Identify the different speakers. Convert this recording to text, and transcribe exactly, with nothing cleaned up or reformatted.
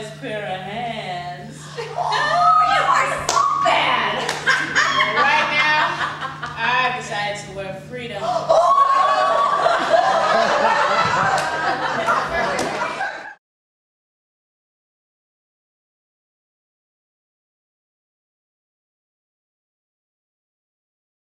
Speaker 1: nice pair of hands.
Speaker 2: Oh, you are so bad.
Speaker 1: Right now, I decided to wear freedom.